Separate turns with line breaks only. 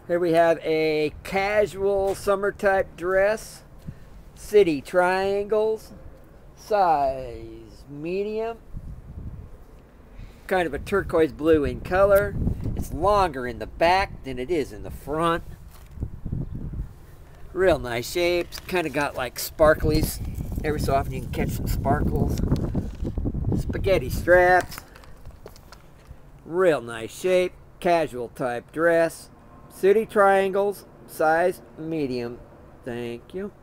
Here we have a casual summer type dress. City triangles. Size medium. Kind of a turquoise blue in color. It's longer in the back than it is in the front. Real nice shapes. Kind of got like sparklies. Every so often you can catch some sparkles. Spaghetti straps. Real nice shape. Casual type dress. City triangles. Size medium. Thank you.